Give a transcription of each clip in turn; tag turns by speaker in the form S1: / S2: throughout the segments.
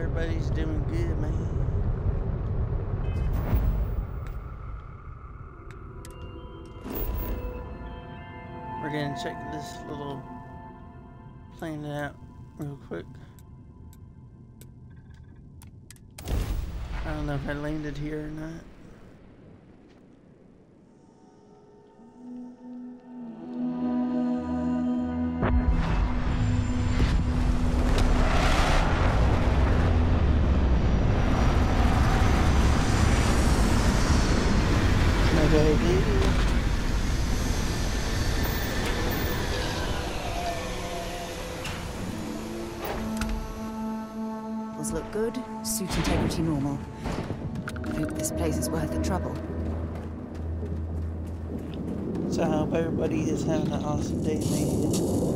S1: everybody's doing good, man. We're gonna check this little planet out real quick. I don't know if I landed here or not.
S2: Look good, suit integrity normal. Hope this place is worth the trouble.
S1: So I hope everybody is having an awesome day, man.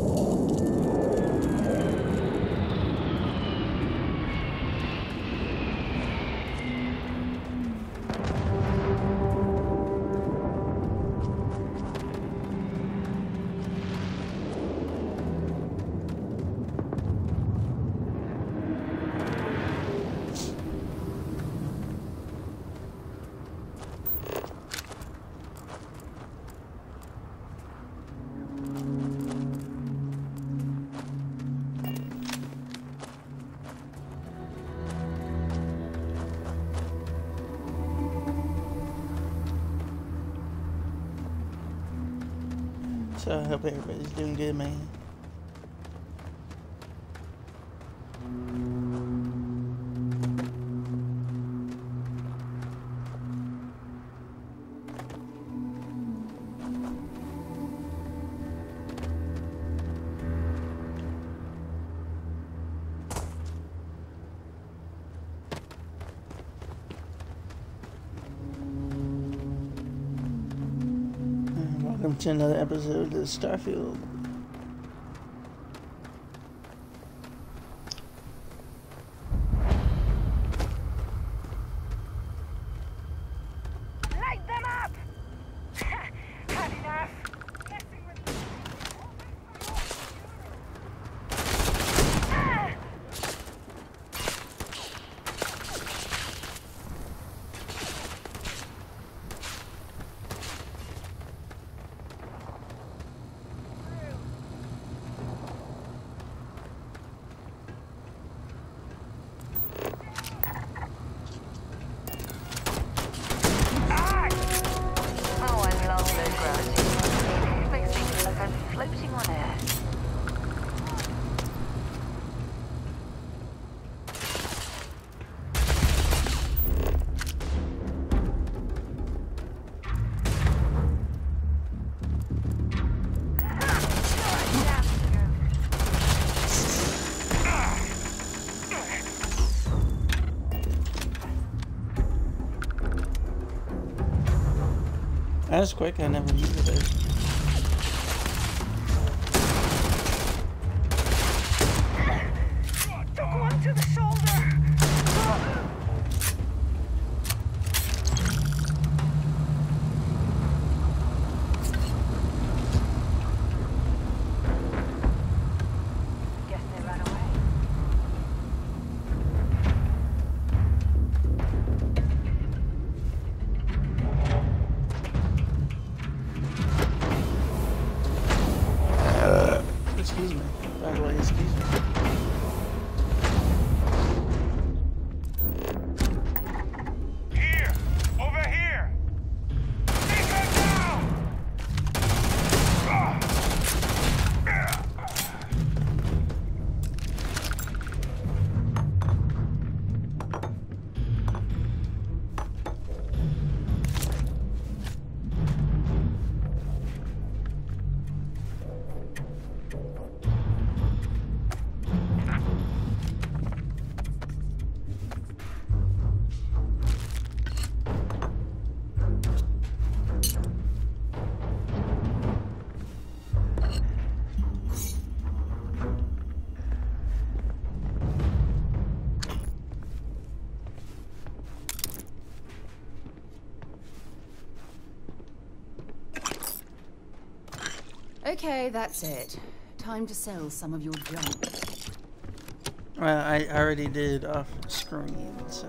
S1: So I hope everybody's doing good, man. Welcome to another episode of Starfield.
S3: Light them up! Had enough. Messing with floating on air.
S1: That was quick, I never knew that. Excuse me. By the way, excuse me.
S3: Here! Over here! Take her down!
S2: Okay, that's it. Time to sell some of your junk.
S1: Well, I already did off screen, so.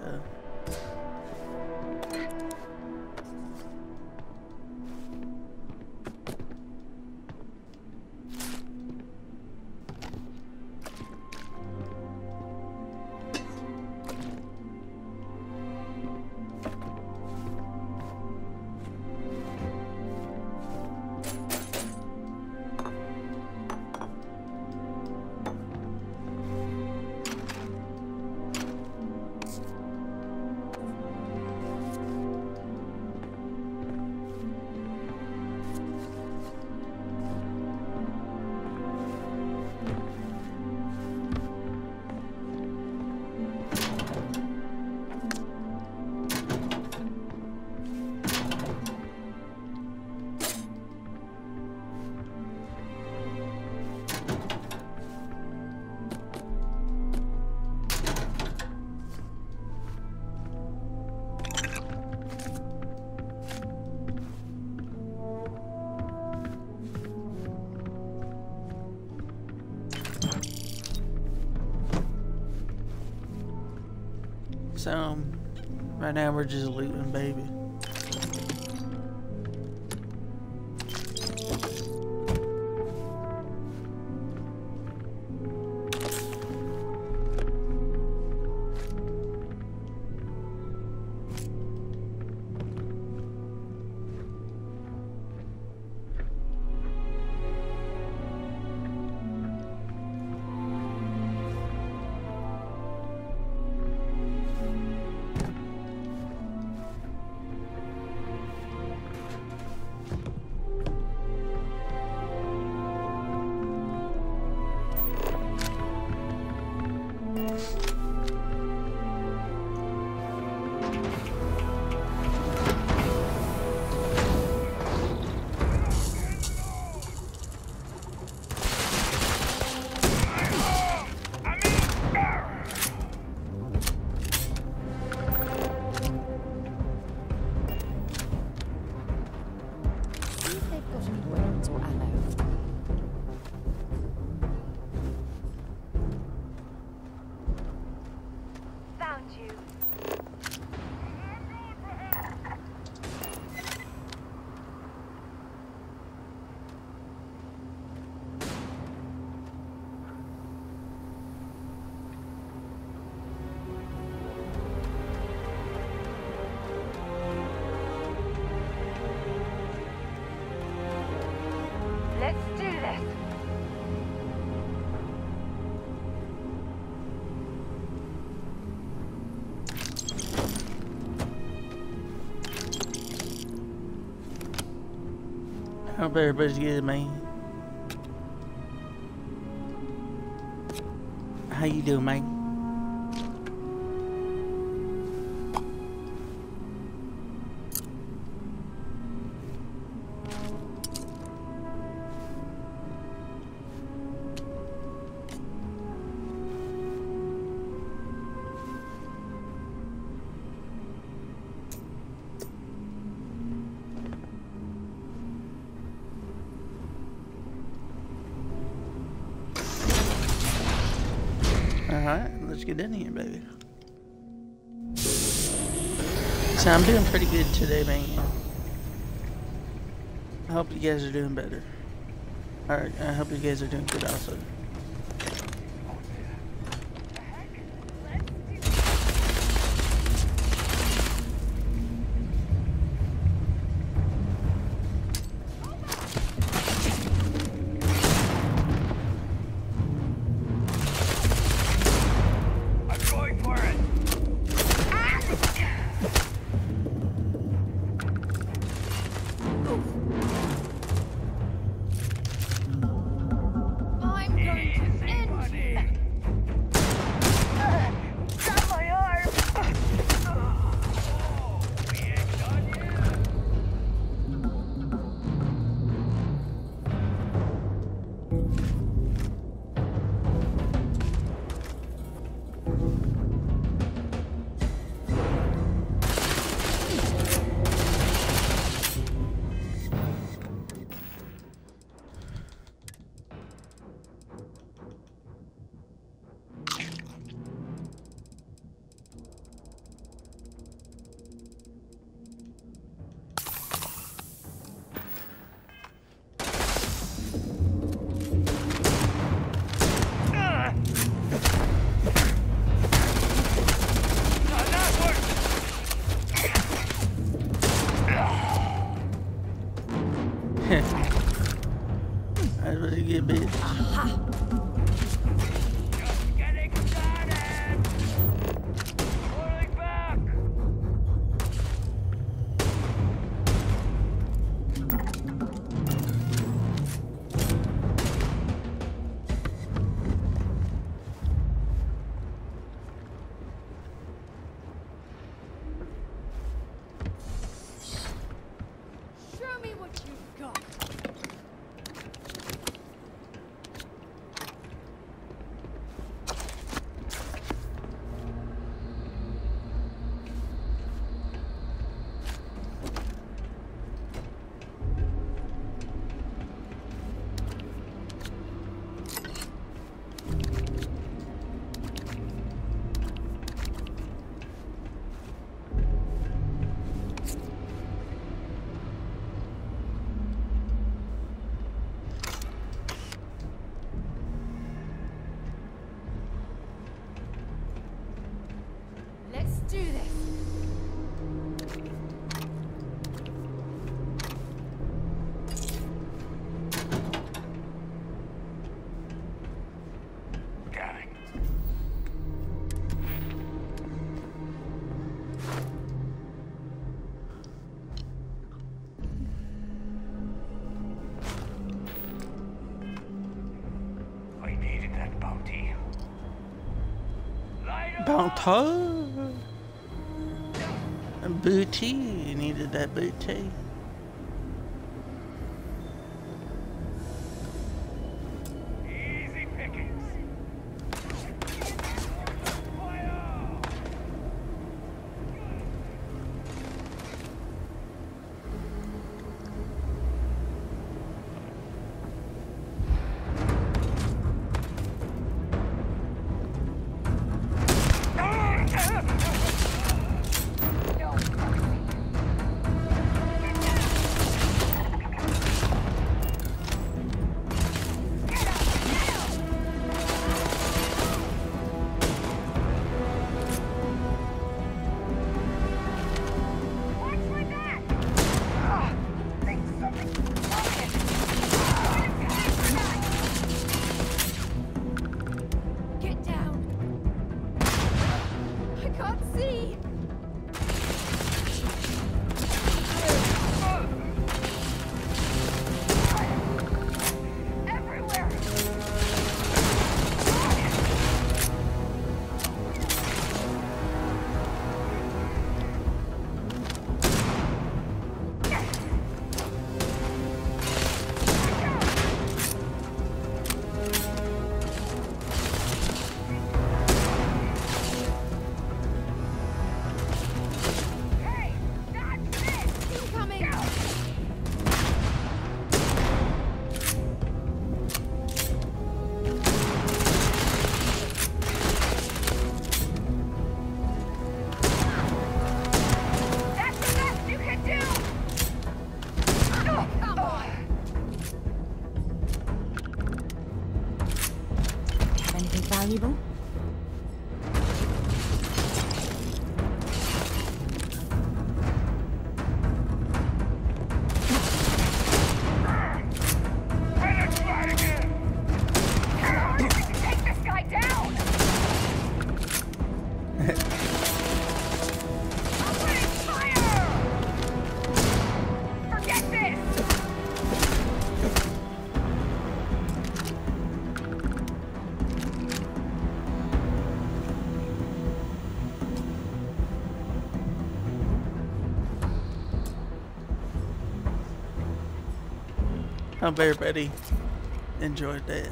S1: So, right now we're just looting, baby.
S3: Let's do this.
S1: Hope everybody's good, man. How you doing, man? Alright, let's get in here, baby. So I'm doing pretty good today, man. I hope you guys are doing better. Alright, I hope you guys are doing good also.
S3: I'm
S1: Bounty. Booty. You needed that booty.
S3: Easy pickings. Fire! Watch my back! Think something's broken!
S2: Get down! I can't see!
S3: Everywhere! Hey, that's it!
S2: Incoming!
S3: That's the best you can do!
S2: Come on! Anything valuable?
S3: Better try it again! Take this guy down! Opening fire! Forget this!
S1: Hope everybody enjoyed that.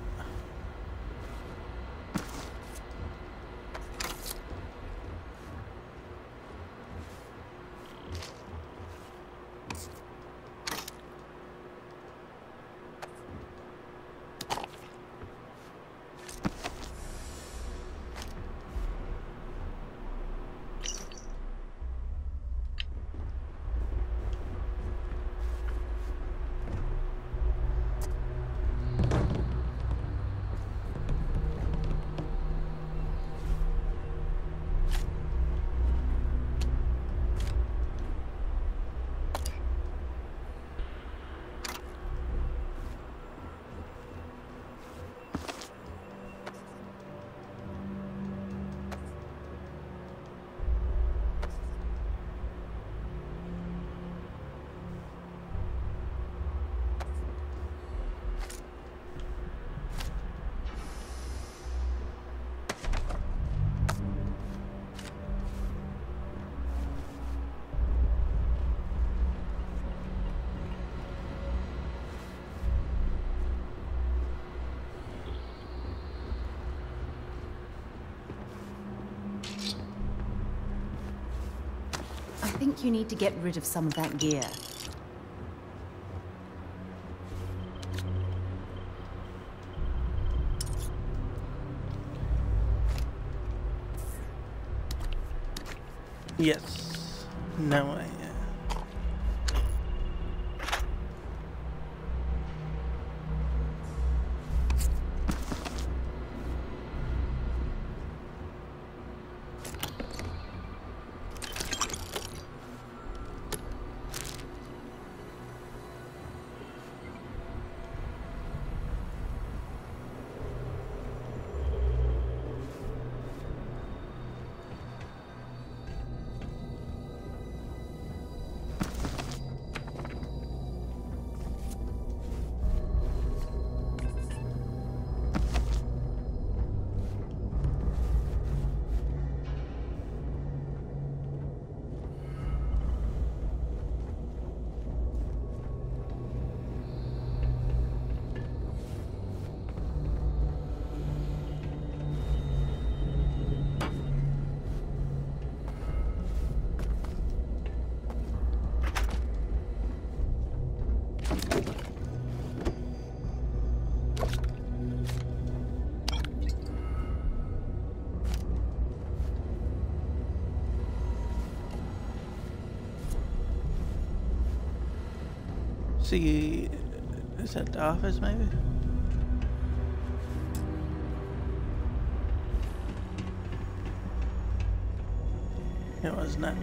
S2: I think you need to get rid of some of that gear.
S1: Yes. No way. see. Is that the office, maybe? It was not.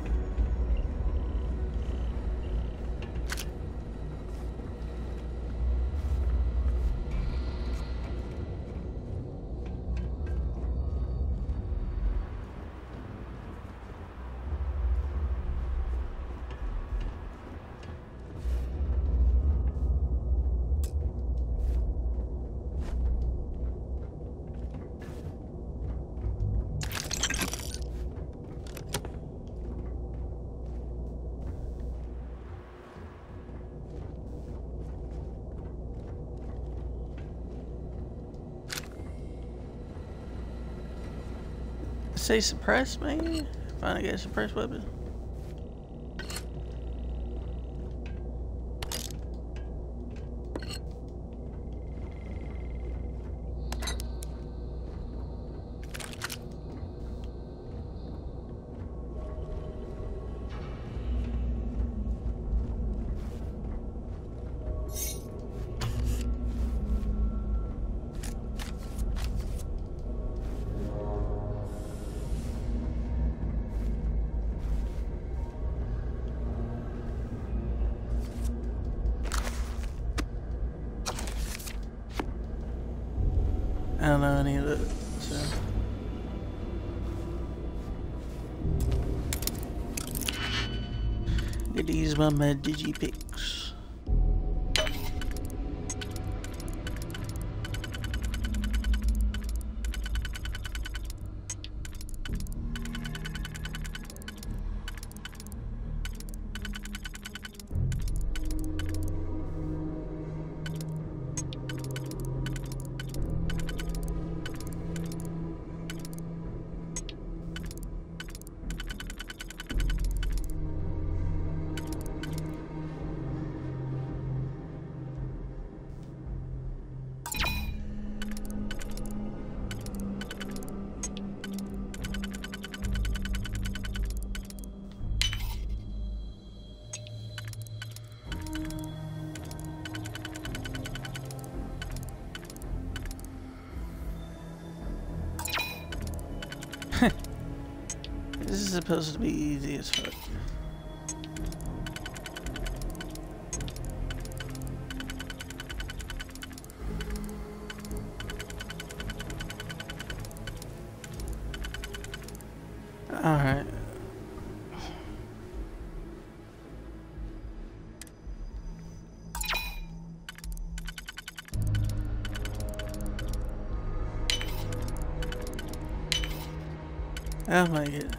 S1: Say suppress, maybe? Finally get a suppressed weapon. I don't know any of it, so. Get to use my digipicks. This is supposed to be easy as fuck. Alright. Oh my god.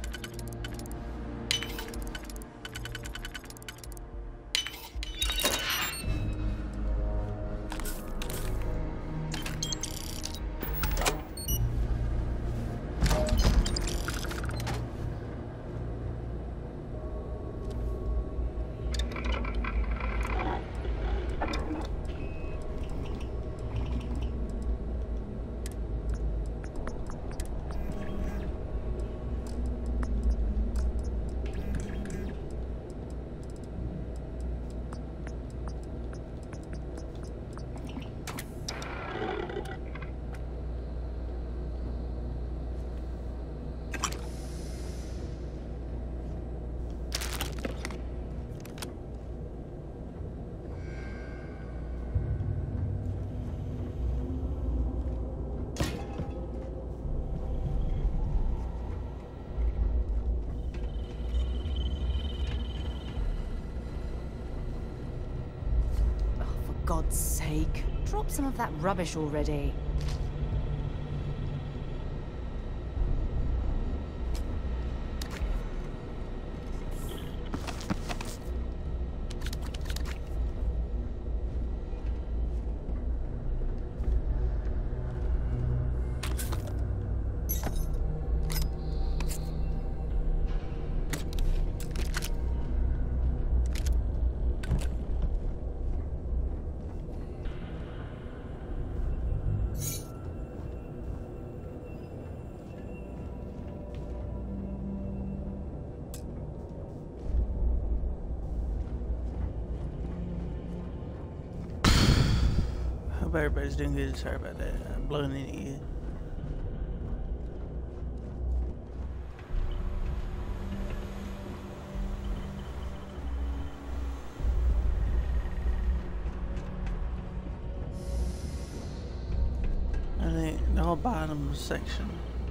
S2: God's sake, drop some of that rubbish already.
S1: Hope everybody's doing good. Sorry about that. I'm blowing in the ear. I think the whole bottom section.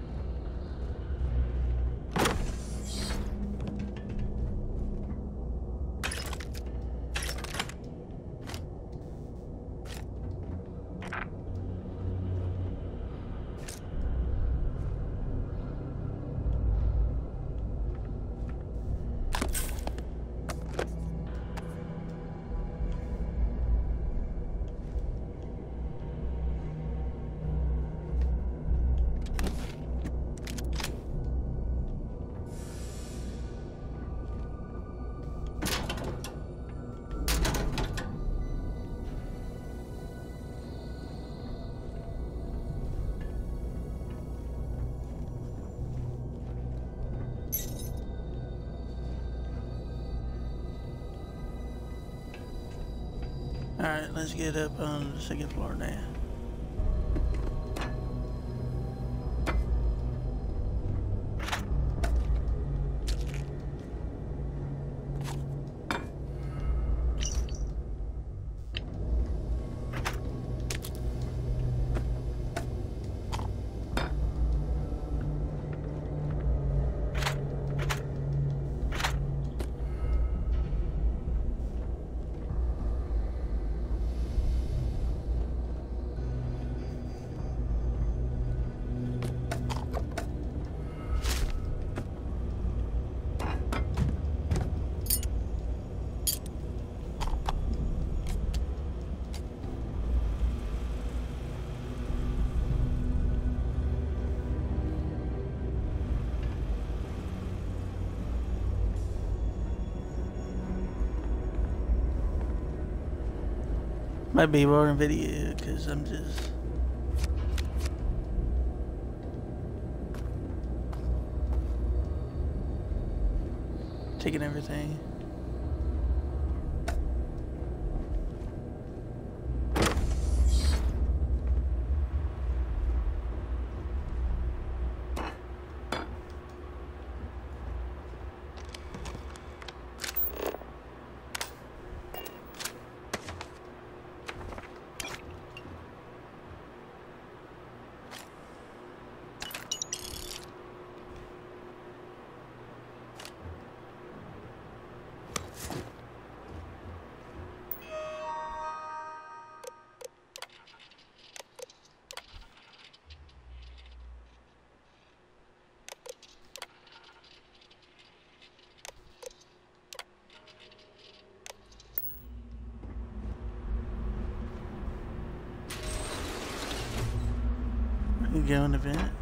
S1: Alright, let's get up on the second floor now. Might be more in video because I'm just taking everything. We go in the vent.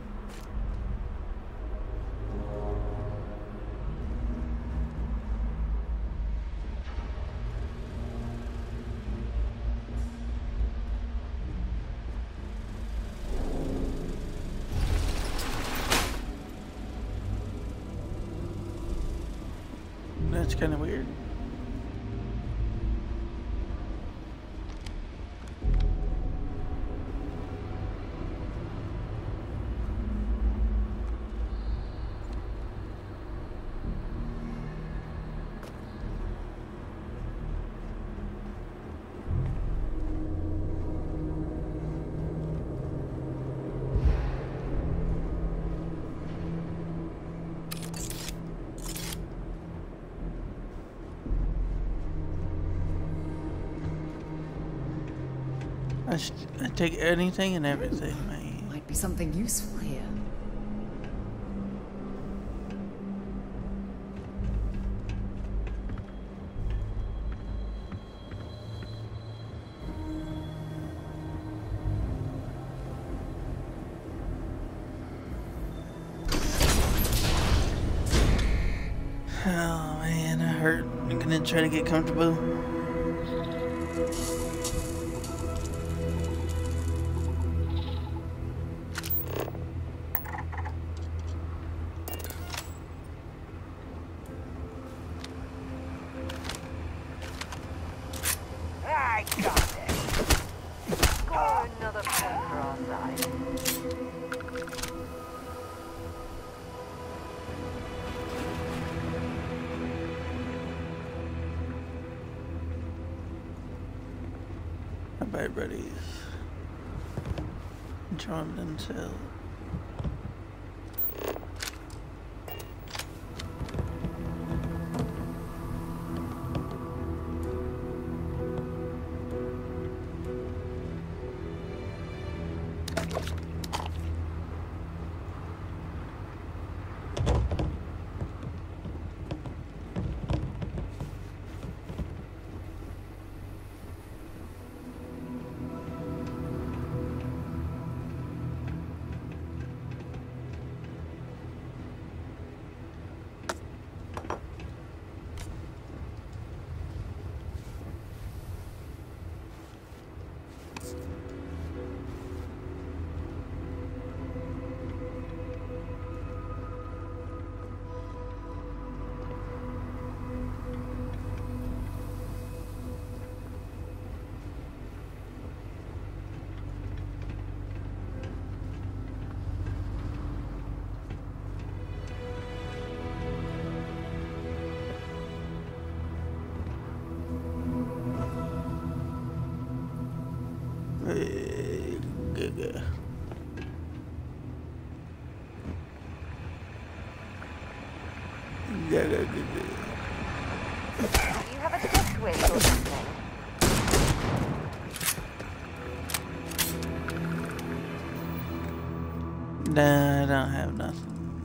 S1: That's kind of weird. I take anything and everything, man.
S2: Might be something useful here.
S1: Oh man, I hurt. I'm gonna try to get comfortable.
S3: I got it.
S1: fight buddies. Enjoying themselves.
S3: Do you have a test win or something?
S1: Nah, I don't have nothing.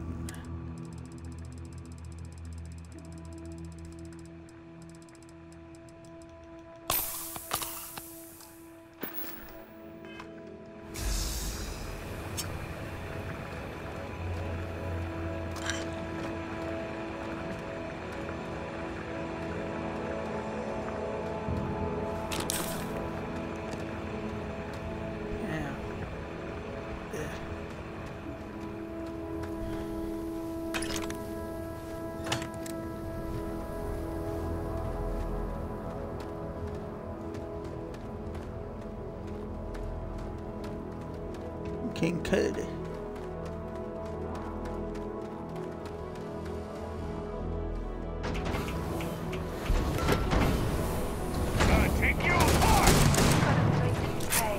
S1: King Cody.
S4: Take you apart!
S3: Got a place to pay.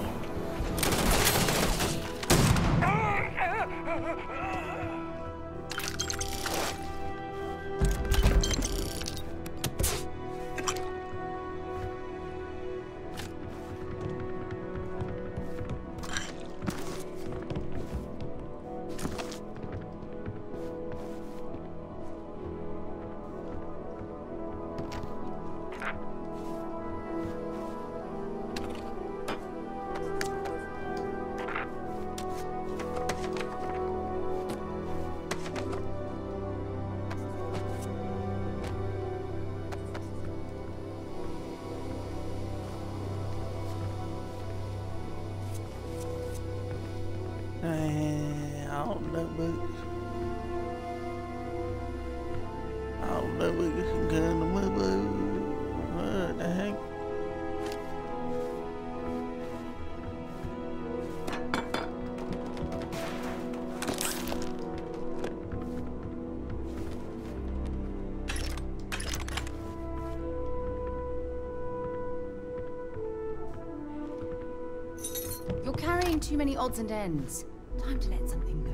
S1: All the boots can go in the moo. What the heck?
S2: You're carrying too many odds and ends. Time to let something go.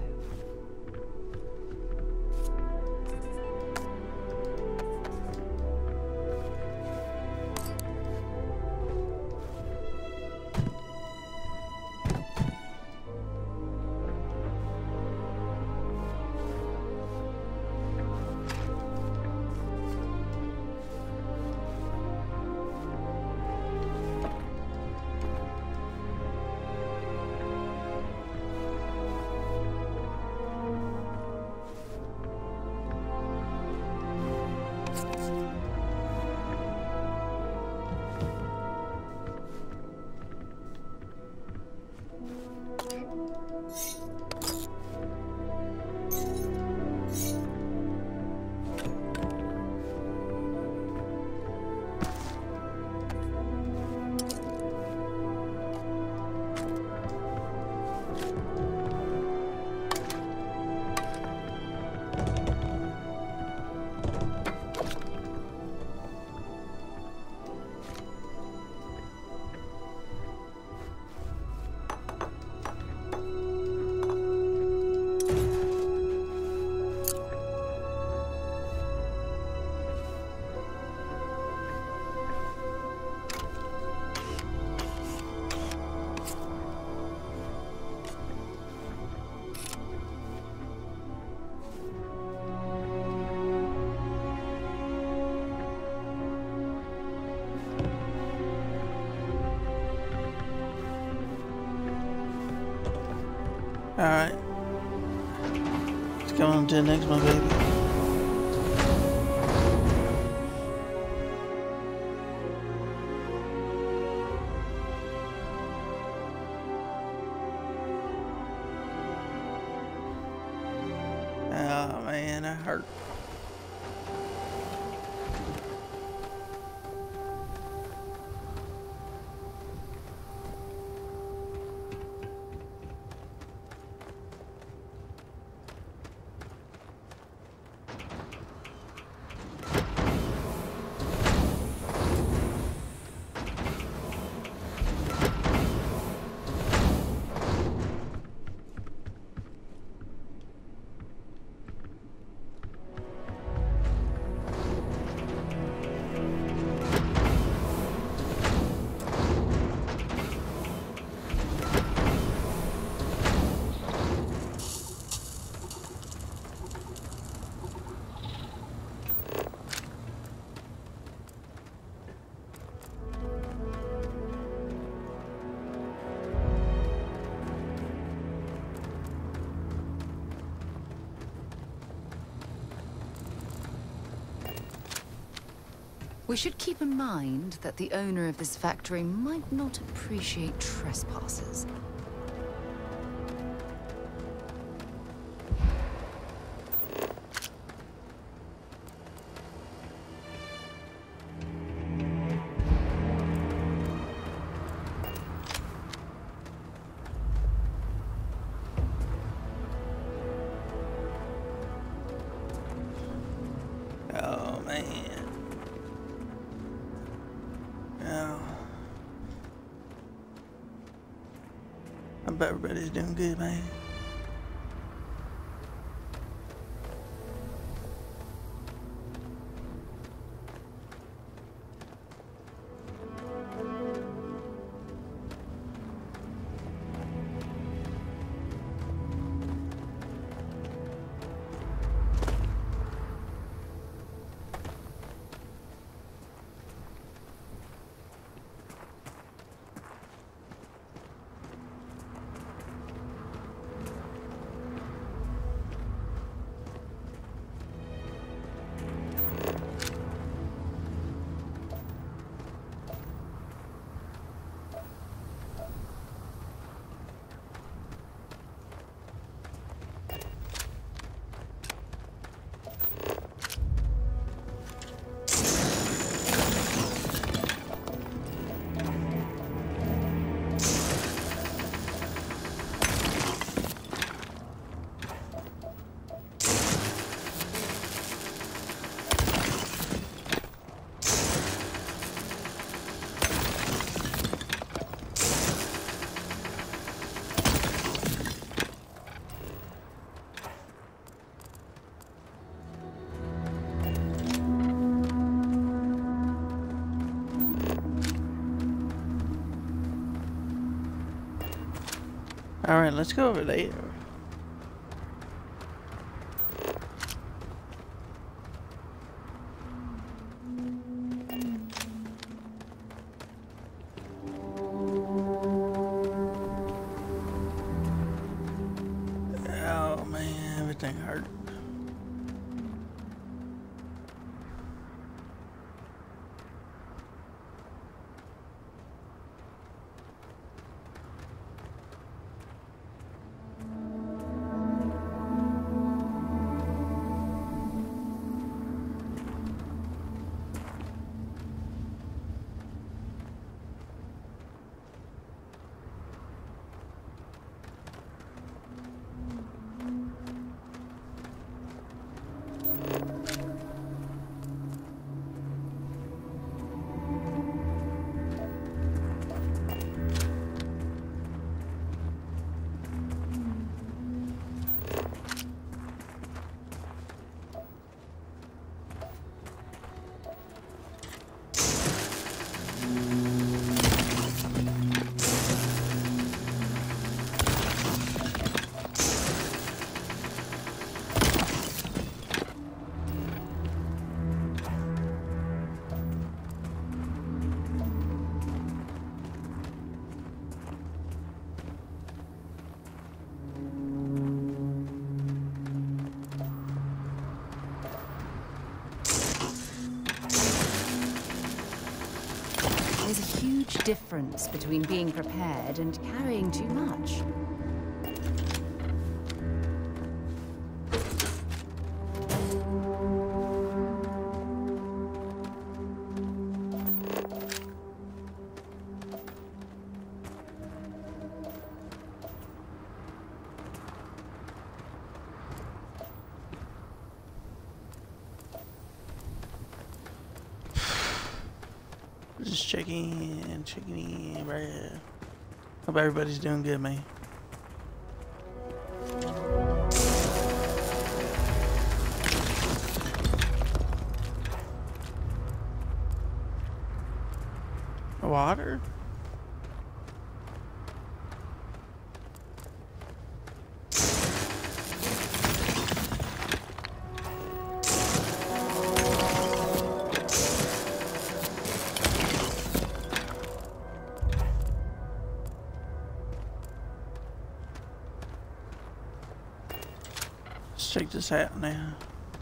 S1: Alright. Let's go on to the next one, baby. Oh man, that hurt.
S2: We should keep in mind that the owner of this factory might not appreciate trespassers.
S1: Oh man. Yeah. I bet everybody's doing good, man. Alright, let's go over there. Oh man, everything hurt.
S2: difference between being prepared and carrying too much.
S1: Just checking in, right? Hope everybody's doing good, man. Water? Let's check this out now.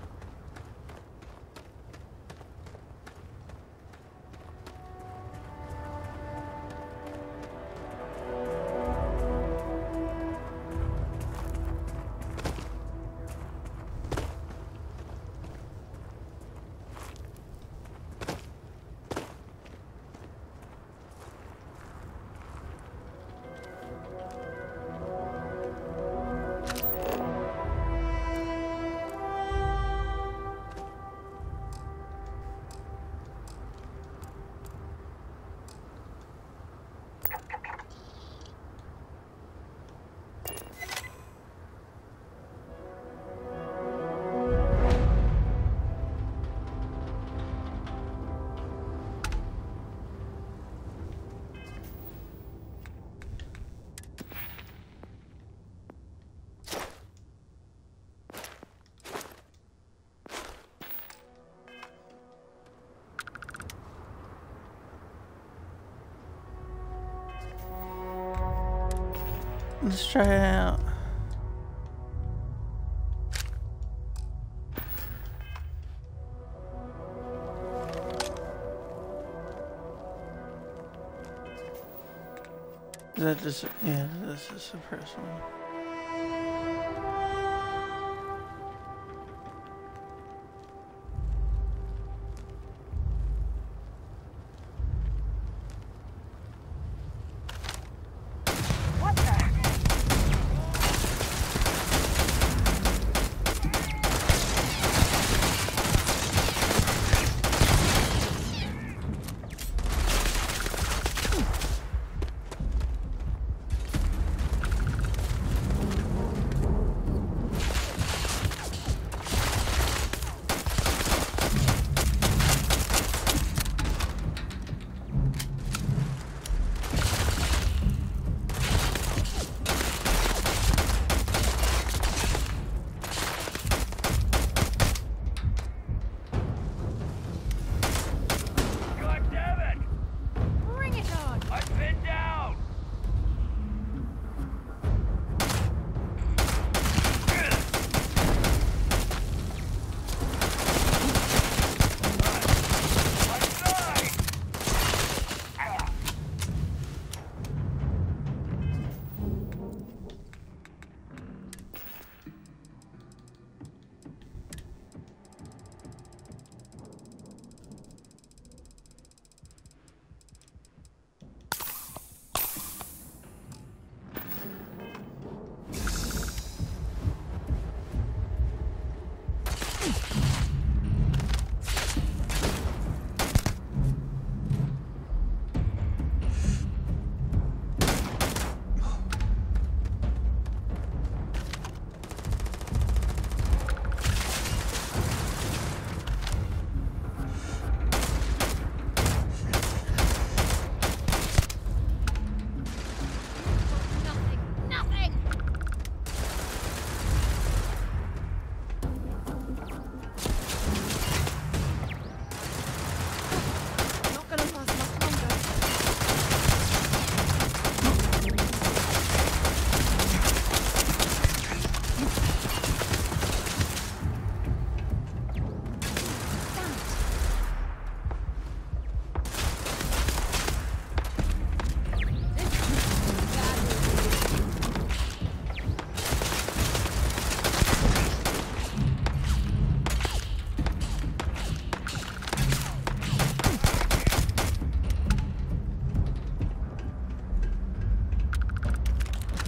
S1: Let's try it out. Is that just, yeah, this is the first one.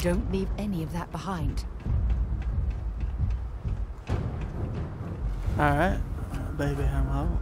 S2: Don't leave any of that behind.
S1: Alright, baby, I'm out.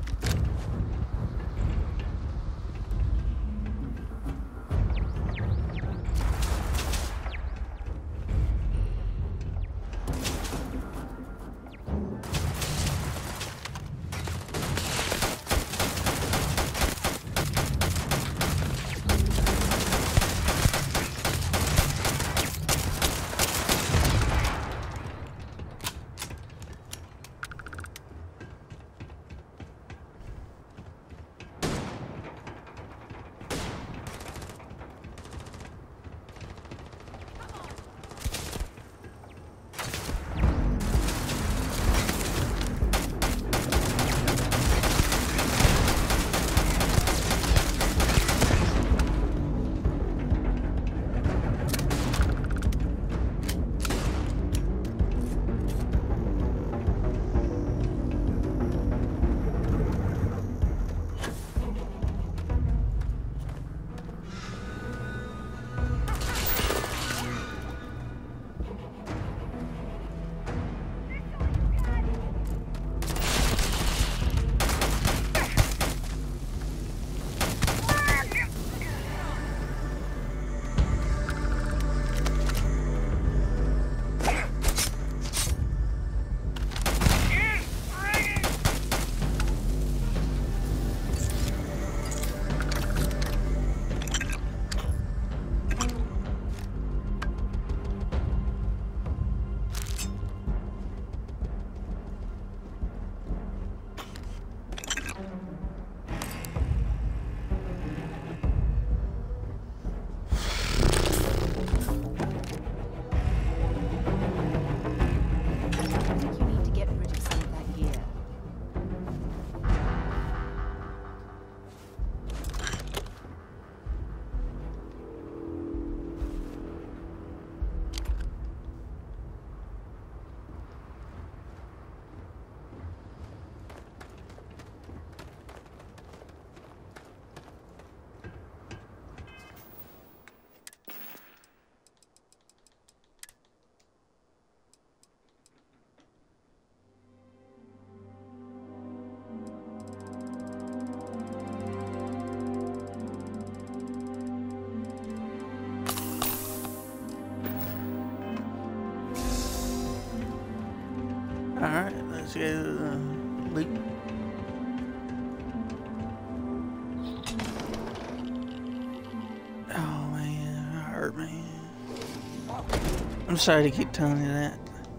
S1: Alright, let's go to the loot. Oh man, that hurt me. I'm sorry to keep telling you that.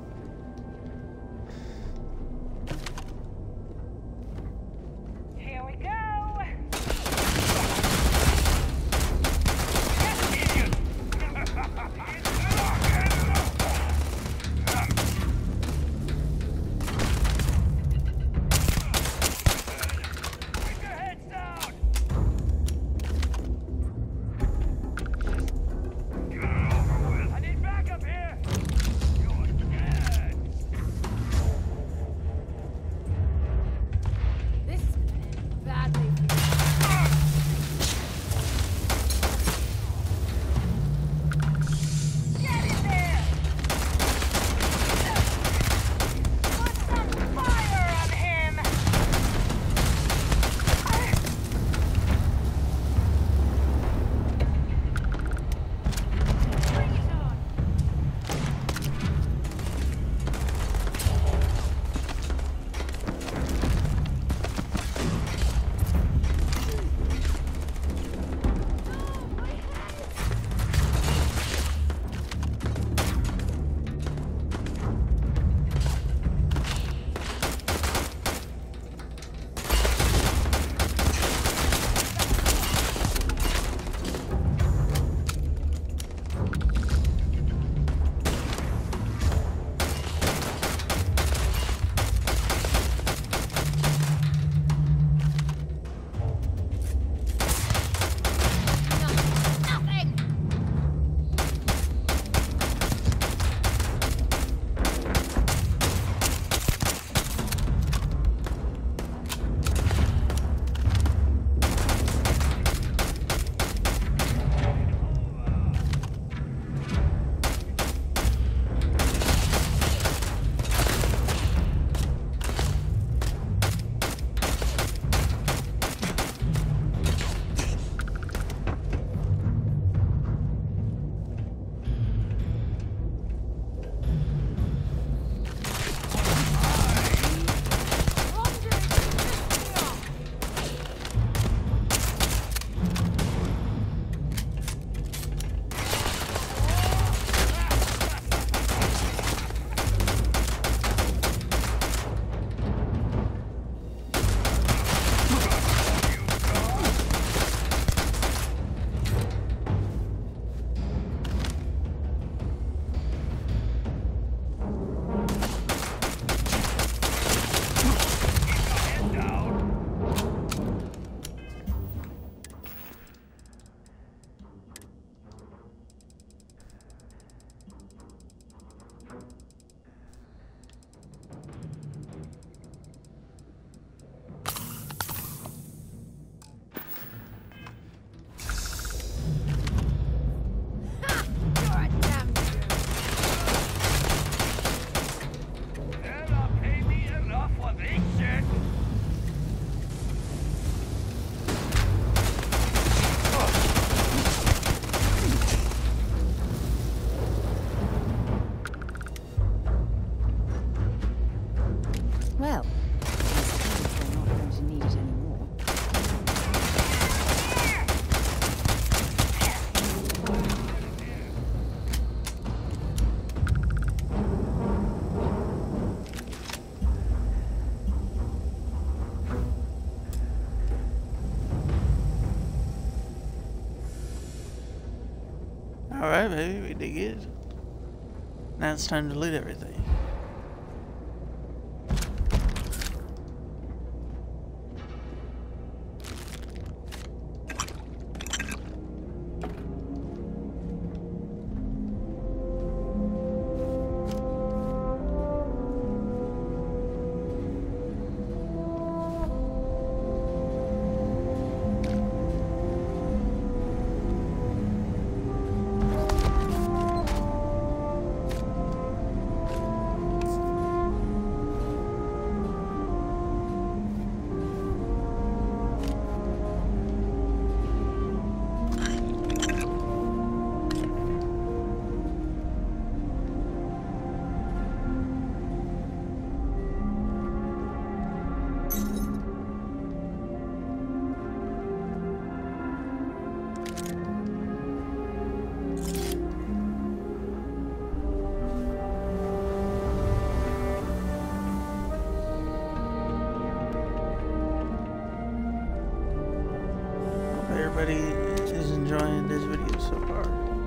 S3: Here we go.
S4: Keep your heads down! Get it over with! I need backup here!
S1: Alright, baby, we did good. Now it's time to loot everything. Everybody is enjoying this video so far.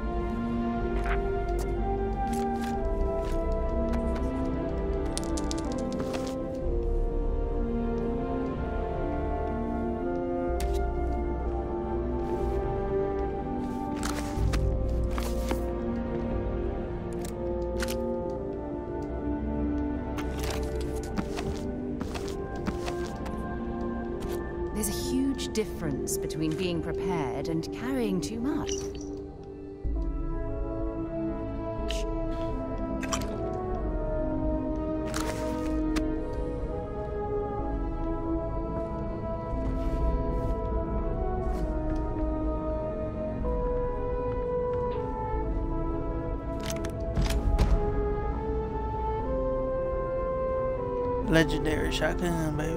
S2: There's a huge difference between being prepared and carrying too much.
S1: Legendary shotgun, baby.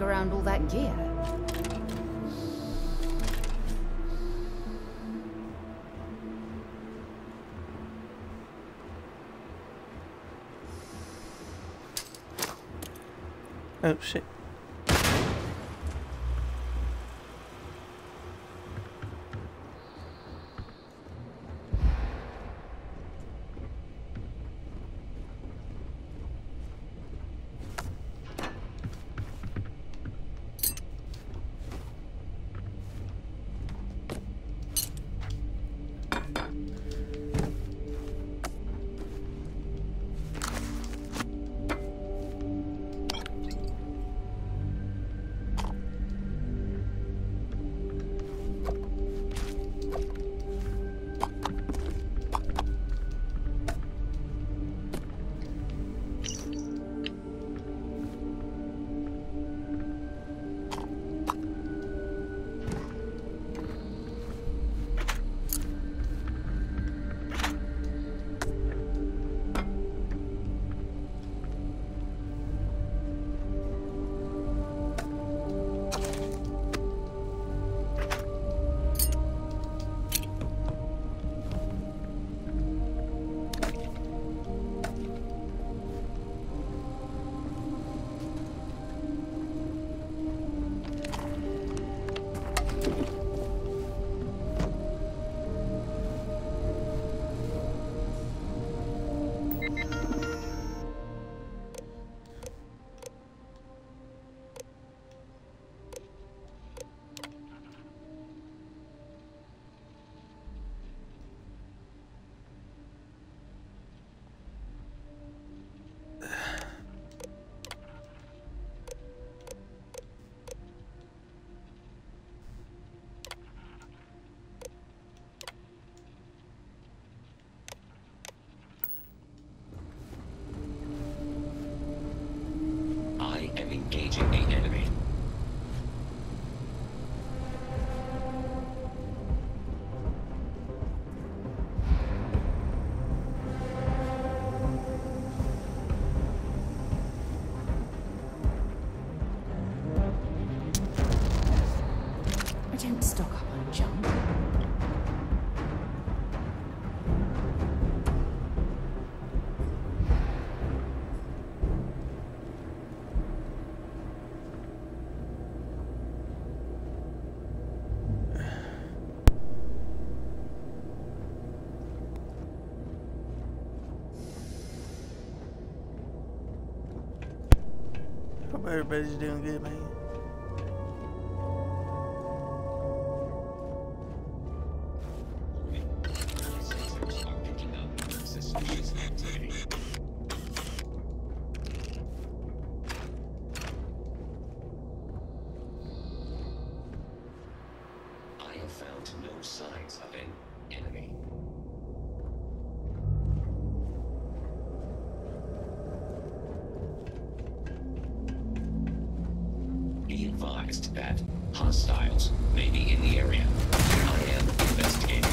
S2: around all that gear?
S1: Oh shit.
S5: Engaging the enemy.
S2: I don't stock up on junk.
S1: Hope everybody's doing good, man.
S5: Sensors are picking up suspicious activity. I have found no signs of an enemy. Be advised that hostiles may be in the area. I am investigating.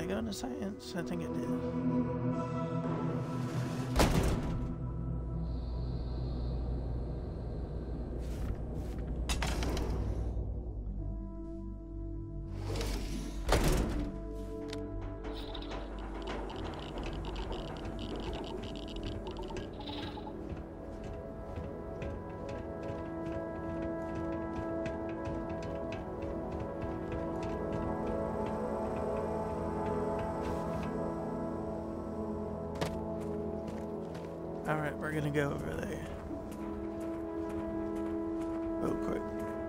S1: I go into science? I think it did. Alright, we're gonna go over there. Real quick.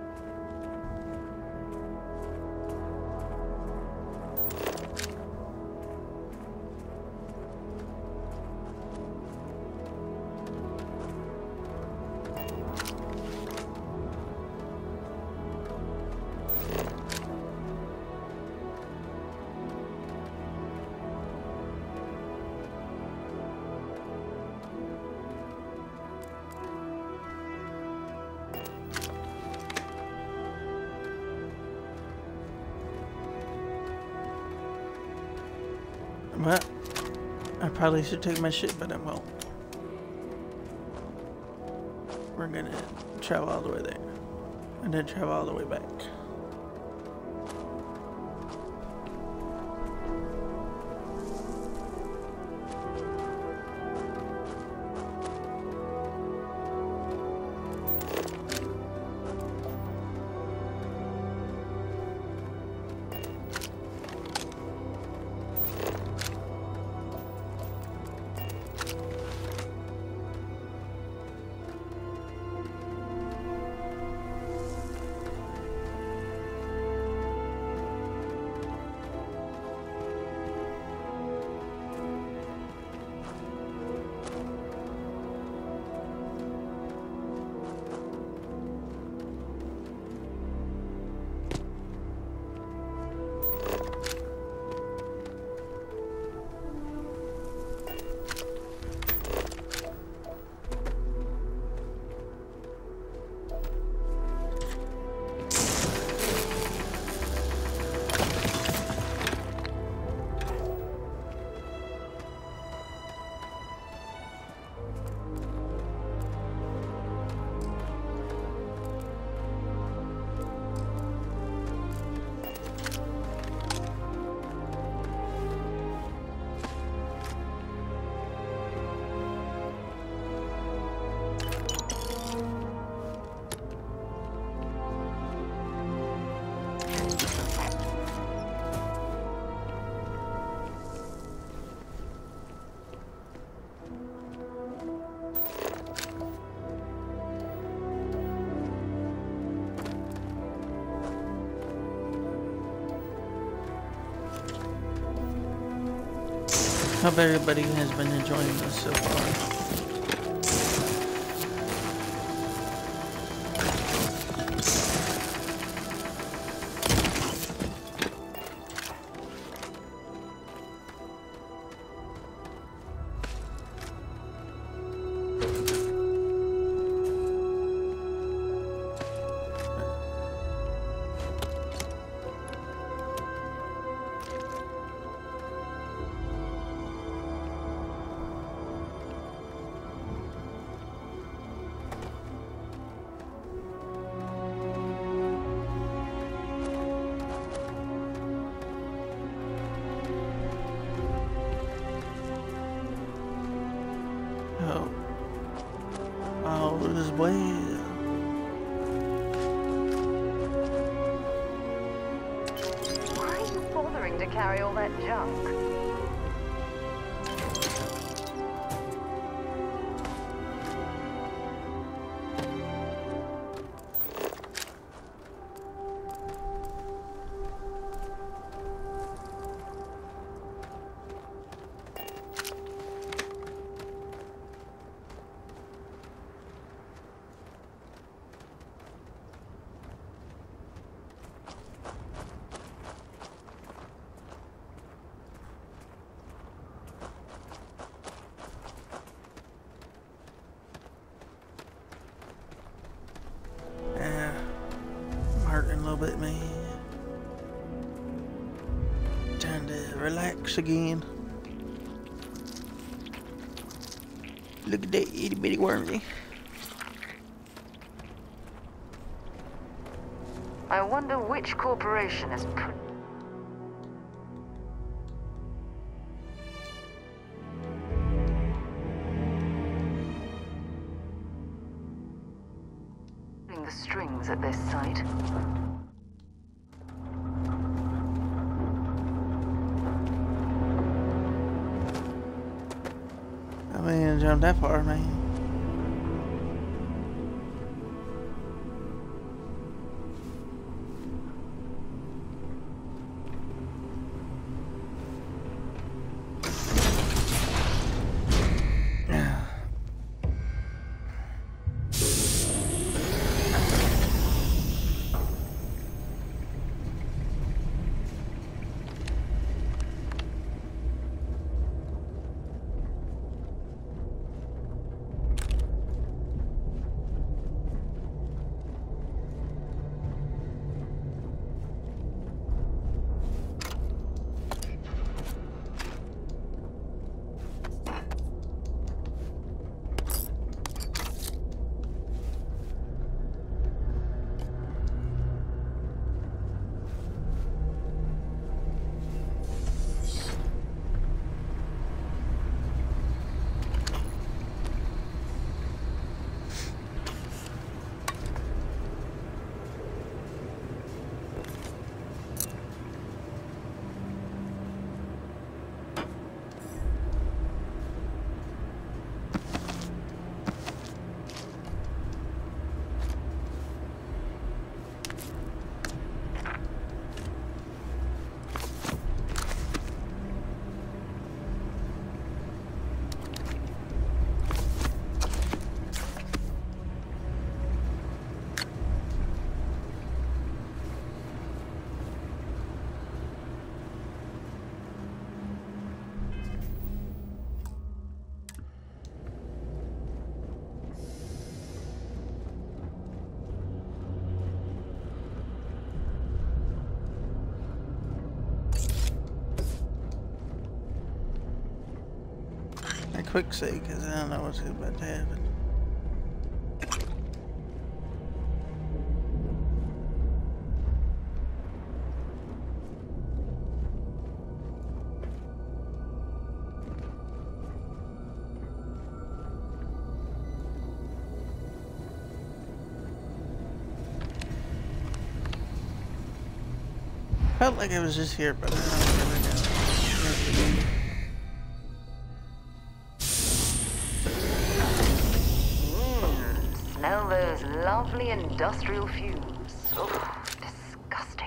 S1: Well, I probably should take my shit, but I won't. We're gonna travel all the way there, and then travel all the way back. Hope everybody has been enjoying this so far. All is well.
S3: Why are you bothering to carry all that junk?
S1: relax again. Look at that itty bitty wormy.
S2: I wonder which corporation has put the strings at this site.
S1: I mean, jump that far, man. A quick save, because I don't know what's about to happen. Felt like I was just here, but I don't really know.
S2: Smell those lovely industrial fumes. Oh, disgusting.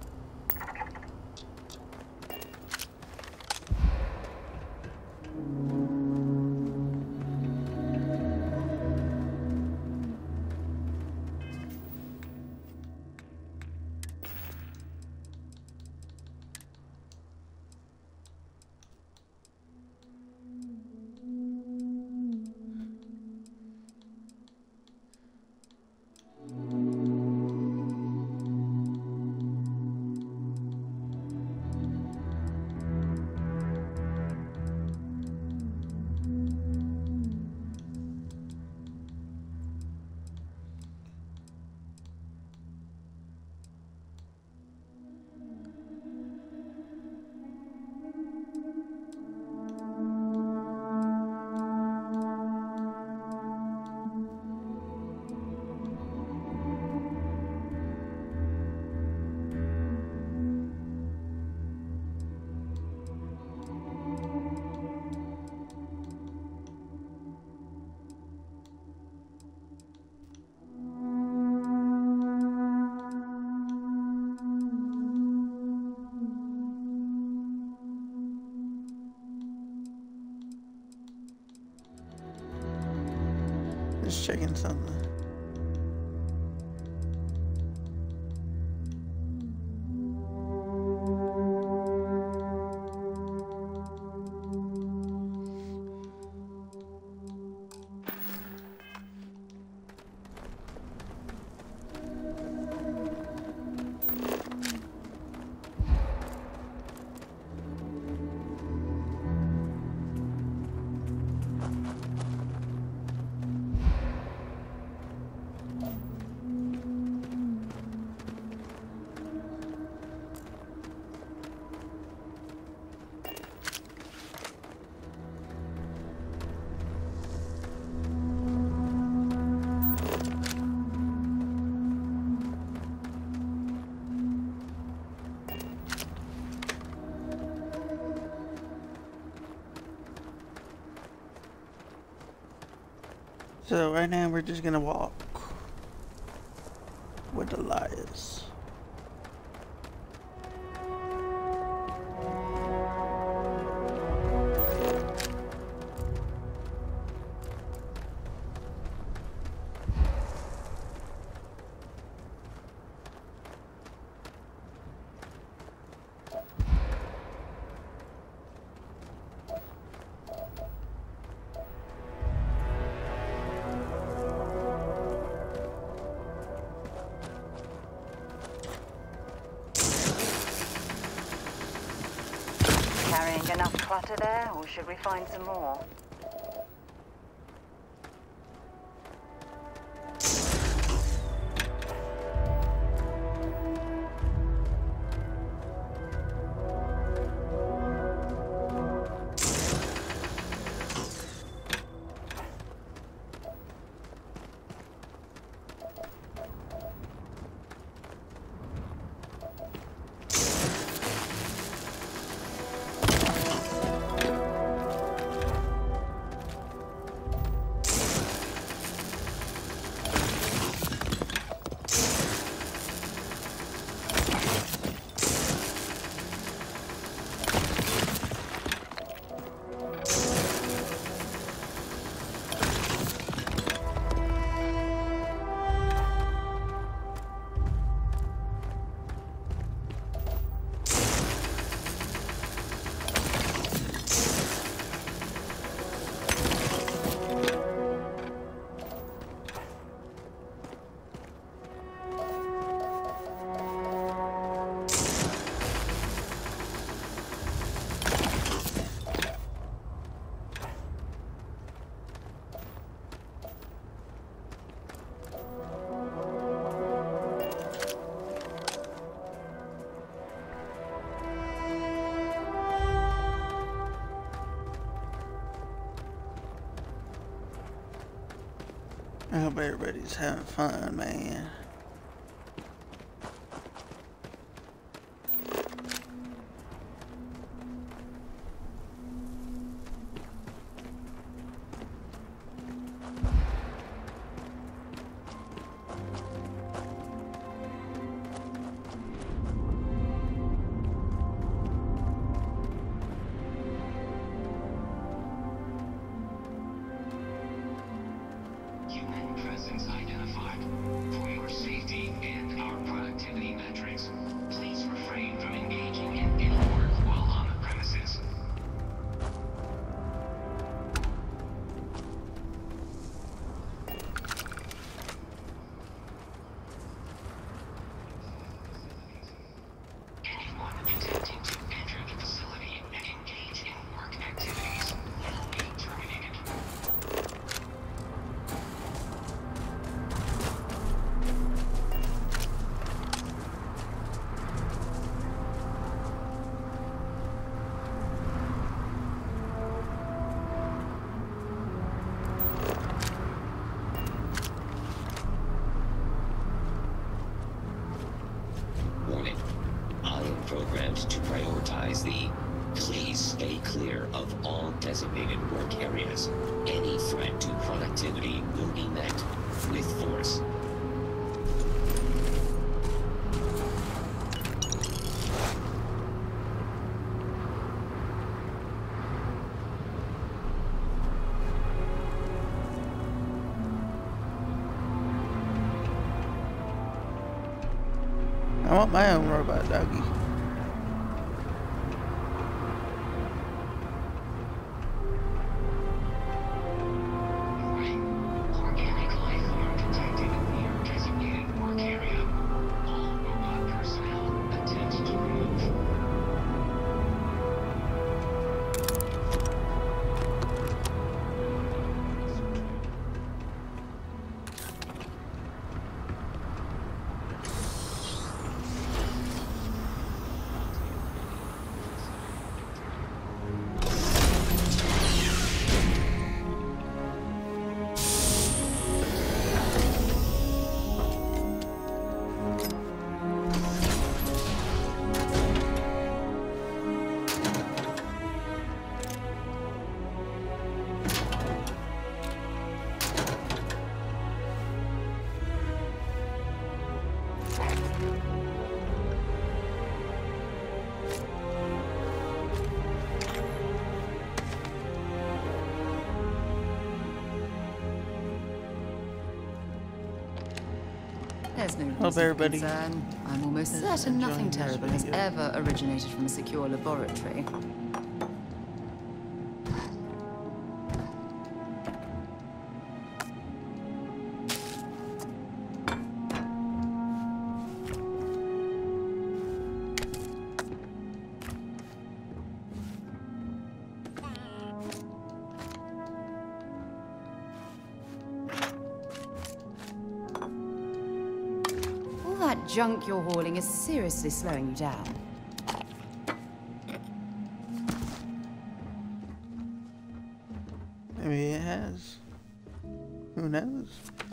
S2: Just checking something.
S1: So right now we're just gonna walk with the liars.
S6: Carrying enough clutter there, or should we find some more? I hope everybody's having fun, man.
S5: Human presence identified. For your safety and our productivity metrics, please refrain from engaging in any work while on the premises. Anyone attempting to enter the facility and engage in work activities will be terminated. Warning. I am programmed to prioritize the please stay clear of all designated work areas. Any threat to productivity will be met with force.
S1: I want my own robot doggy.
S5: Organic life form detected near designated work area. All robot personnel attempt to remove.
S2: There's no
S6: Hope
S2: reason for
S6: everybody
S2: concern. I'm almost
S6: is
S2: certain nothing
S6: enjoying this
S2: terrible has
S6: video.
S2: ever originated from a secure laboratory. All that junk you're hauling is seriously slowing you down.
S6: Maybe it has. Who knows?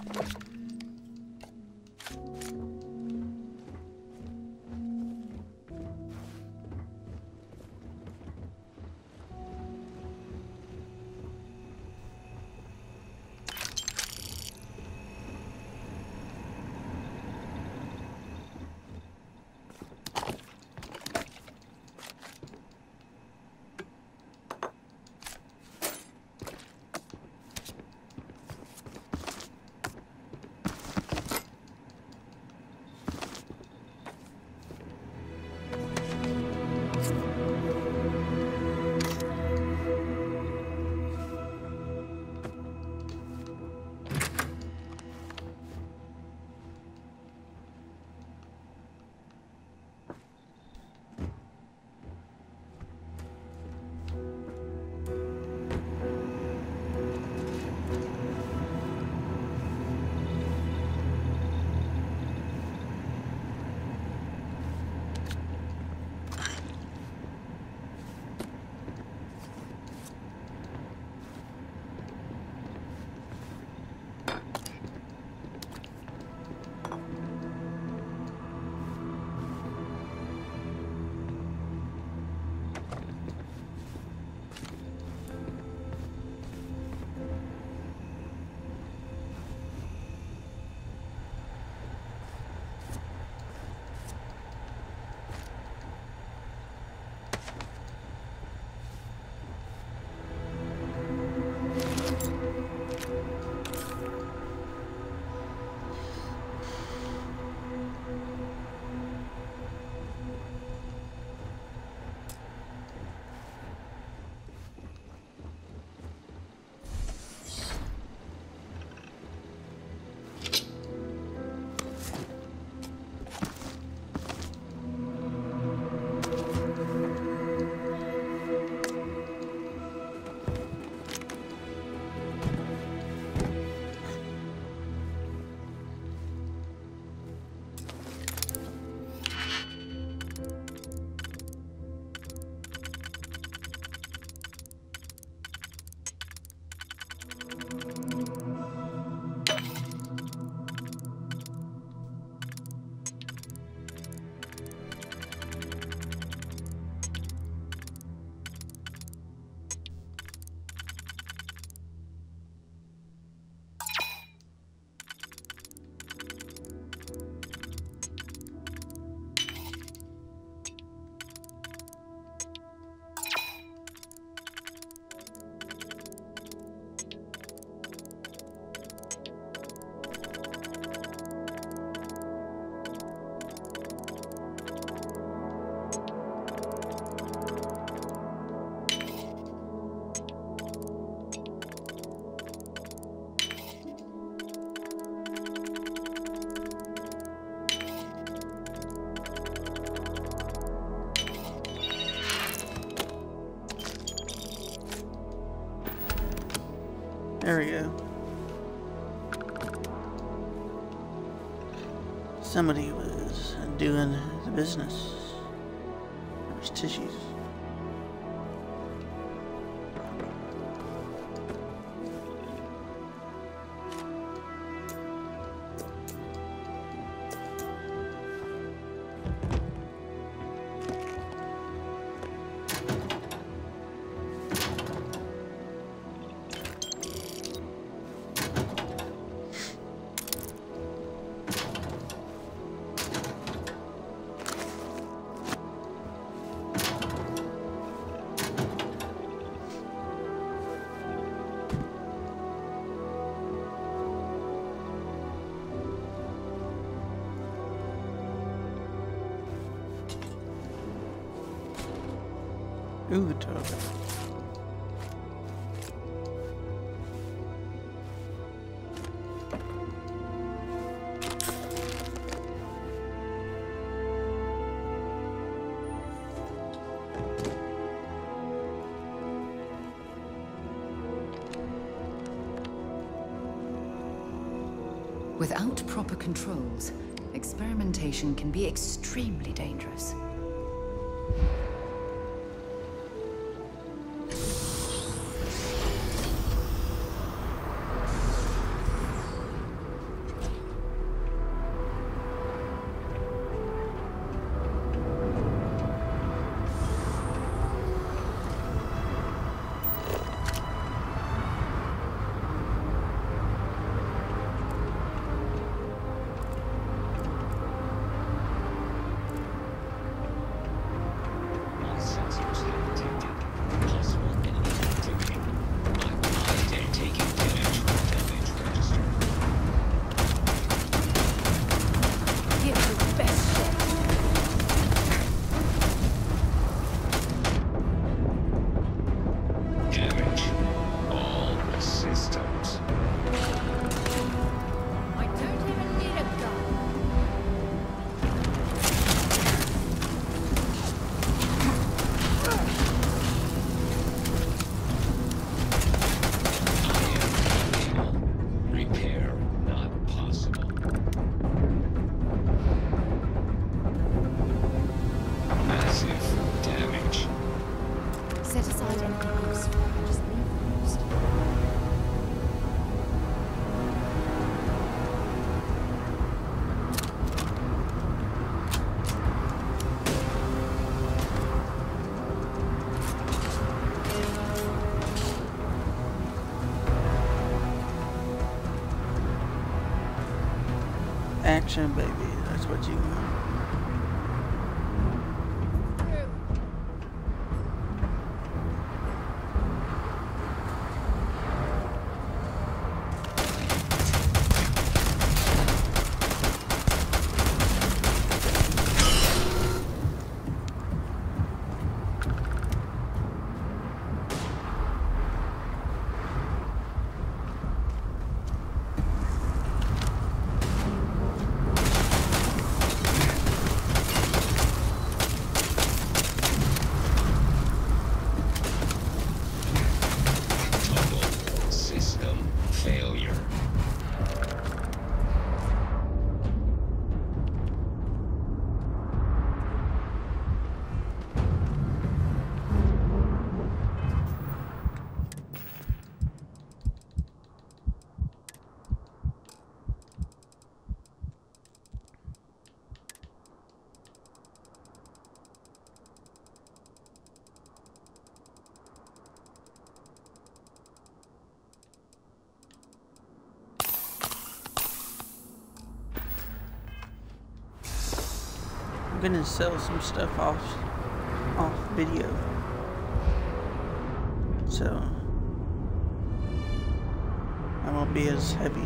S6: There we go. Somebody was doing the business. There's tissues.
S1: Ooh, the toilet.
S2: Without proper controls, experimentation can be extremely dangerous.
S1: Action, baby. That's what you want. I'm gonna sell some stuff off video, so I won't be as heavy.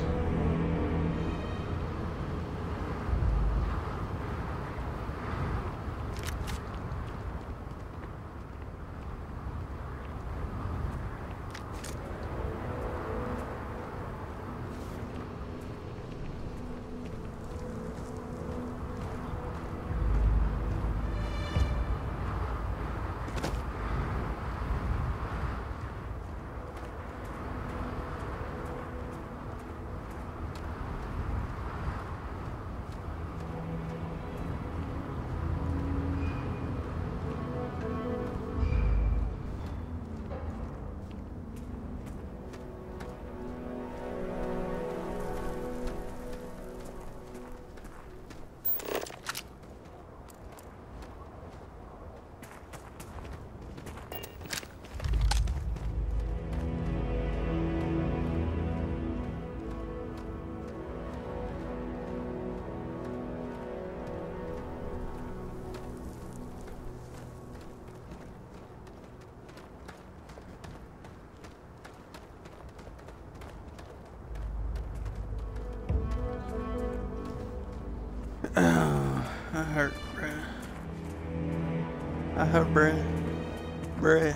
S1: Oh, I hurt, bruh. I hurt, bruh.
S6: Bruh.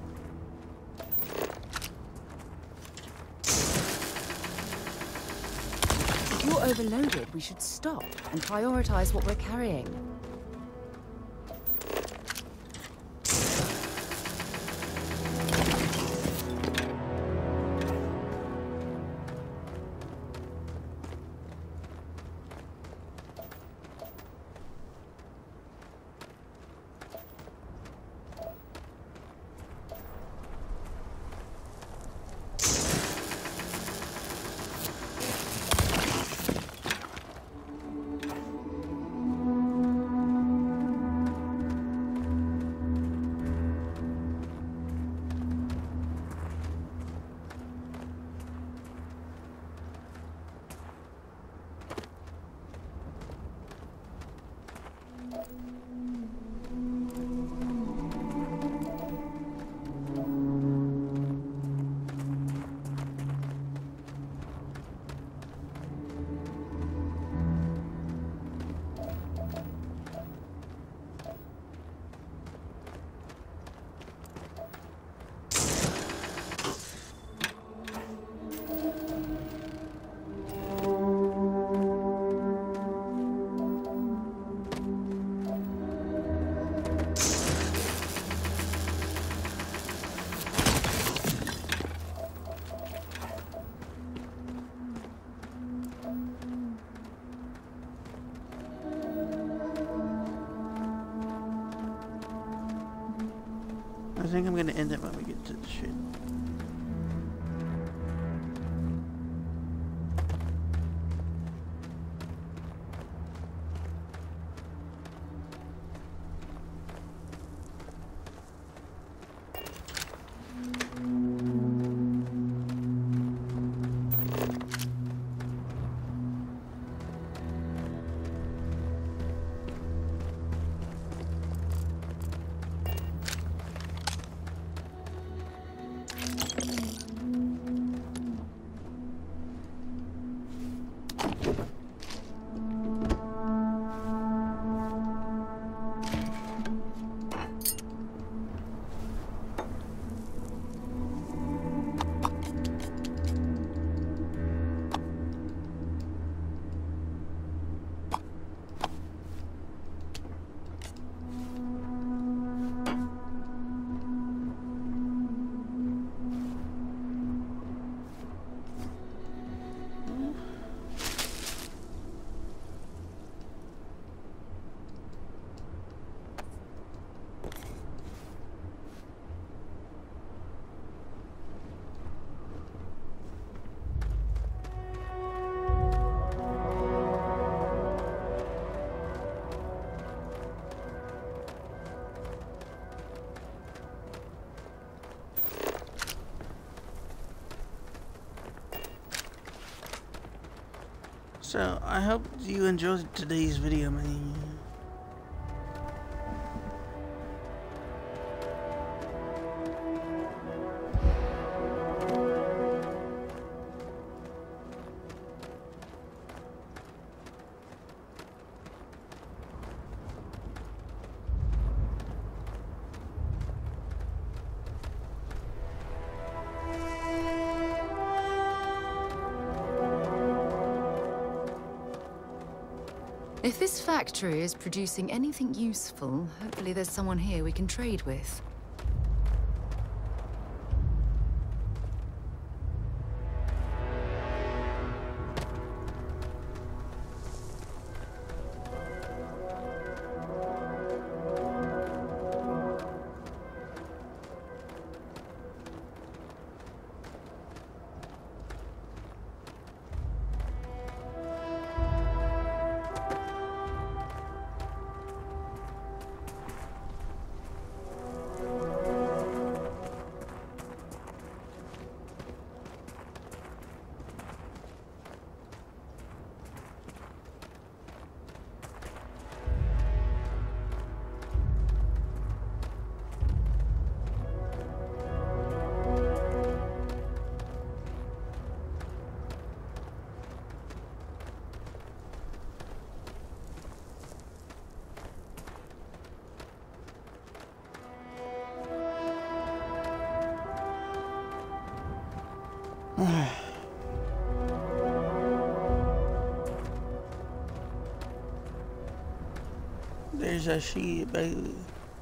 S2: If you're overloaded, we should stop and prioritize what we're carrying.
S6: I think I'm gonna end it when we get to the shit. So, I hope you enjoyed today's video, man.
S2: If this factory is producing anything useful, hopefully there's someone here we can trade with.
S1: There's a sheet, baby.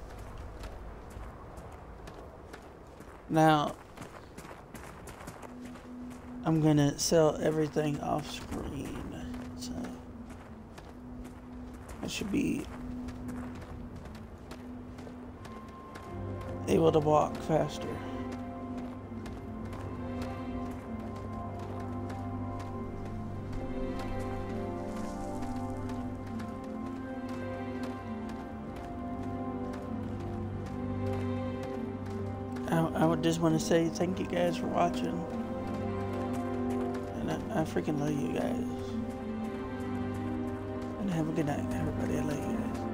S1: Now, I'm gonna sell everything off screen, so I should be able to walk faster. I would just want to say thank you guys for watching, and I freaking love you guys, and have a good night, everybody. I love you guys.